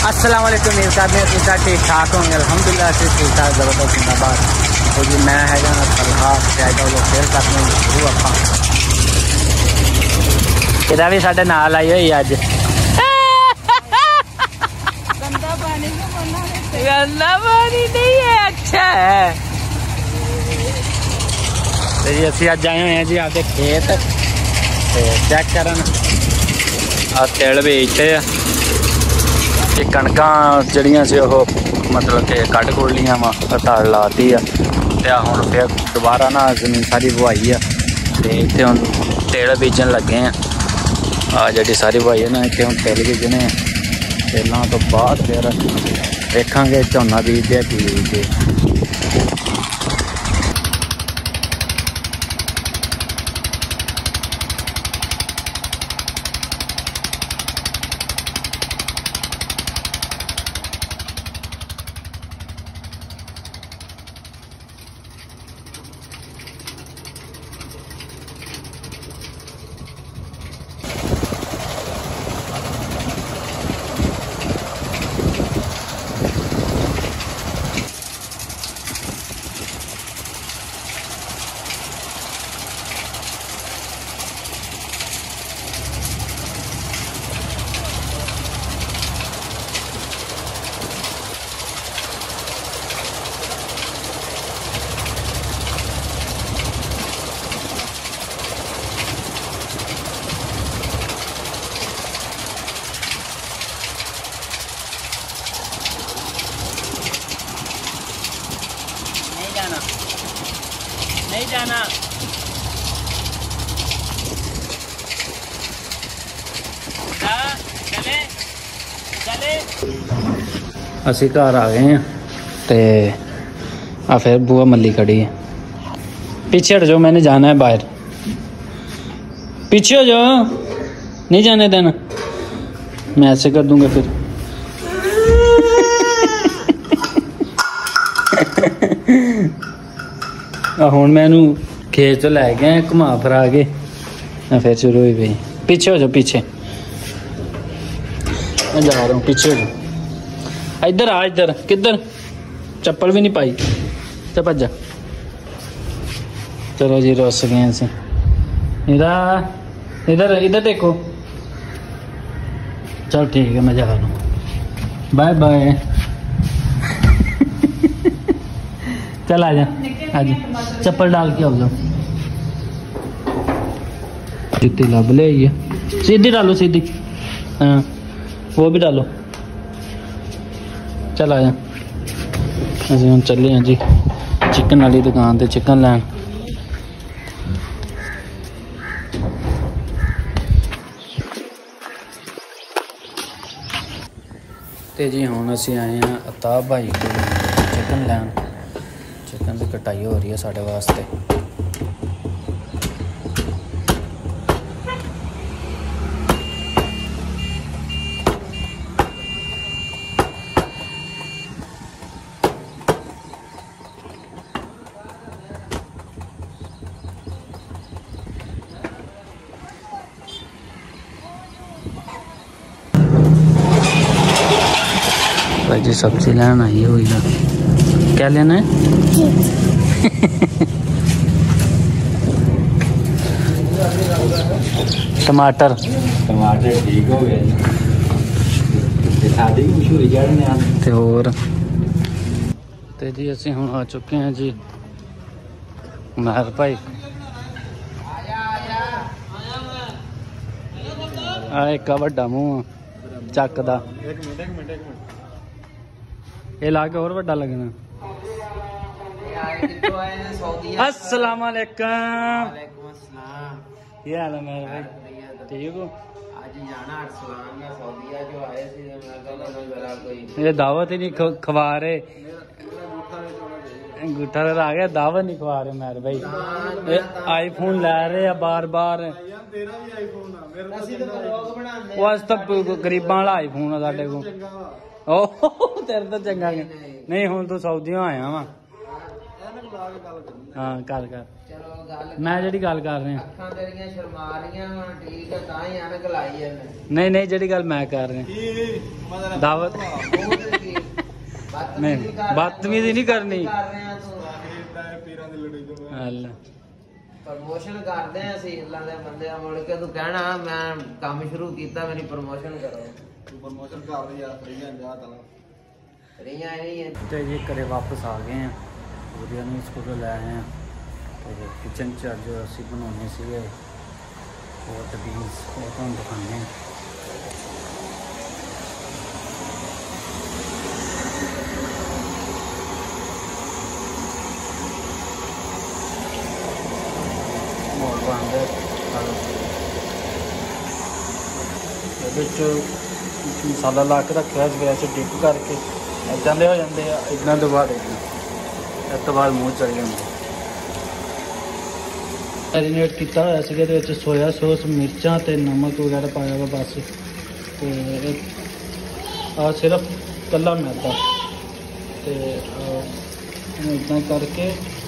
अस्सलाम वालेकुम। मेरे साथ में ठीक ठाक होंगे अल्हम्दुलिल्लाह से ठीक ठाक जबरदस्त जिंदाबाद। तो जी मैं है फिर करने शुरू आप इधर भी साढ़े नाल आई हुई अज गंदा पानी नहीं है, अच्छा है। तो जी असं अज आए हुए हैं जी आपके खेत चेक करन तिल बेचते कणक जड़ियाँ से मतलब कि कट कुड़ लिया वा तड़ लाती है हूँ फिर दोबारा ना जमीन सारी बुआई है तो इतने हम तिल बीजन लगे हैं। जी सारी बुआई है ना इतने हम तिल बीजने तिलों तो बाद फिर देखा झोना बीजते की बीजते। नहीं जाना चले चले। असी घर आ गए हैं ते आ फिर बुआ मल्ली खड़ी है। पीछे हट जाओ, मैंने जाना है बाहर। पीछे हो जाओ, नहीं जाने देना। मैं ऐसे कर दूंगा फिर हूँ मैं खेत तो लै गया घुमा फिरा के फिर शुरू हुई पई। पीछे हो जाओ, पीछे मैं जा रहा हूँ। पीछे हो जाओ, इधर आ। इधर किधर? चप्पल भी नहीं पाई, चल भज्जा। चलो जी रुस गए ऐसे। इधर इधर इधर देखो। चल ठीक है, मैं जा रहा हूँ। Bye bye. चल आ जा, आजा चप्पल डाल के आओ जाओ। जूती लब ले आइए, सीधी डालो सीधी। हाँ वो भी डालो। चल आजा। असं हम चले हैं जी चिकन वाली दुकान से चिकन लैन। तो जी हम असी आए हैं अताब भाई को चिकन लैन। चिकन की कटाई हो रही है साढ़े वास्ते। भाई जी सब्जी लेना आई हुई है। क्या लेना है? टमाटर ठीक हो गया ते होर। ते जी असी हुण आ चुके हैं जी महर भाई। आ एक वड्डा मूँह चक दा। ये ला के और वड्डा लगना। अस्सलाम वालेकुम। क्या हाल है मेरे भाई? ठीक हो? ये दावत ही नहीं खवा रहे। अंगूठा आ गया, दावत नहीं खवा रहे मेरे भाई। आईफोन ला रहे हैं बार बार। वो अस तो गरीबा वाला आईफोन है साडे को। ओह तेरे तो चंगा नहीं। हूँ तू सऊदीयों आया वा हाँ कर ਚਲੋ ਗੱਲ मैं ਜਿਹੜੀ ਗੱਲ ਕਰ ਰਿਹਾ ਅੱਖਾਂ ਤੇਰੀਆਂ ਸ਼ਰਮਾ ਰਹੀਆਂ ਵਾ ਠੀਕ ਹੈ ਤਾਂ ਹੀ ਐਨਕ ਲਾਈ ਜਾਂਦੇ नहीं नहीं ਜਿਹੜੀ ਗੱਲ मैं कर रहा दावत नहीं बदतमीजी नहीं करनी ਪ੍ਰਮੋਸ਼ਨ ਕਰਦੇ ਆ ਅਸੀਂ ਹਿੱਲਾਂ ਦੇ ਬੰਦੇ ਆ ਮੁੜ ਕੇ ਤੂੰ ਕਹਿਣਾ ਮੈਂ ਕੰਮ ਸ਼ੁਰੂ ਕੀਤਾ ਮੇਰੀ ਪ੍ਰਮੋਸ਼ਨ ਕਰੋ ਤੂੰ ਪ੍ਰਮੋਸ਼ਨ ਕਰ ਰਹੀ ਆ ਫਰੀਆਂ ਜਾ ਤਾਂ ਫਰੀਆਂ ਨਹੀਂ ਤੇ ਜੀ ਘਰੇ ਵਾਪਸ ਆ ਗਏ ਆ ਵਧੀਆ ਨੂੰ ਸਕੂਲ ਲੈ ਆਏ ਆ ਤੇ ਕਿਚਨ ਚ ਅੱਜ ਅਸੀਂ ਬਣਾਉਣੇ ਸੀਗੇ ਹੋਰ ਬੀਨਸ ਉਹ ਤੁਹਾਨੂੰ ਦਿਖਾਉਂਦੇ ਆ मसाला ला के रखा वैसे डिप करके इदा दे हो जाते हैं इदा तो बाद इस तो बाद मूँह चल जाते मैरीनेट किया होया सोया सॉस मिर्चा ते नमक वगैरह पाया हुआ बस तो सिर्फ कला मैदा तो इदा करके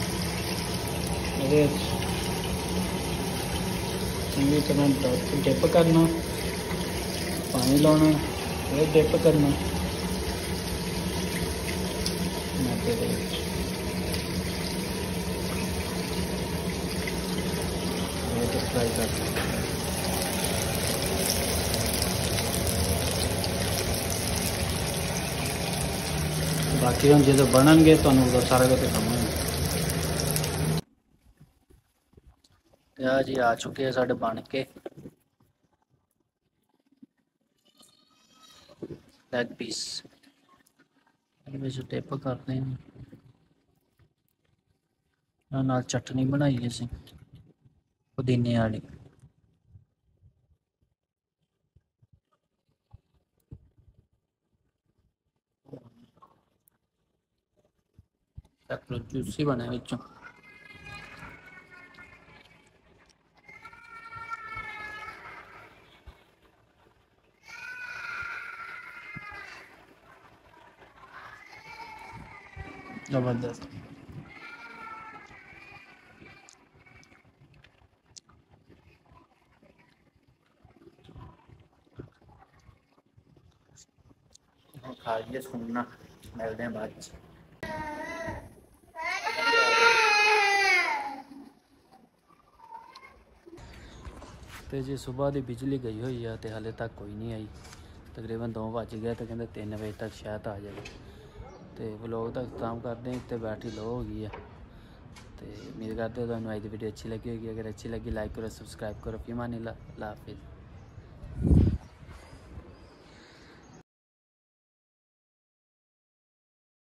चंगी तरह डिप करना पानी लाना फिर डिप करना फ्राई करना बाकी हम जो बननगे तो सारा कुछ दिखावांगे जी आ चुके हैं साढ़े बन के लेग पीस टिप करते हैं नाल चटनी बनाई असी पुदीने वाली जूसी बने विचों जबरदस्त खा लिया सुनना मिलते हैं बाद तो जी सुबह की बिजली गई हुई है तो हाले तक कोई नहीं आई तकरीबन 2 बज गए तो कहते 3 बजे तक शायद आ जाए तो व्लॉग तक काम करते हैं तो बैटरी लो हो गई है तो उम्मीद करते हो तुम्हें आज की वीडियो अच्छी लगी होगी अगर अच्छी लगी लाइक करो सब्सक्राइब करो फी मान ला हाफिज़।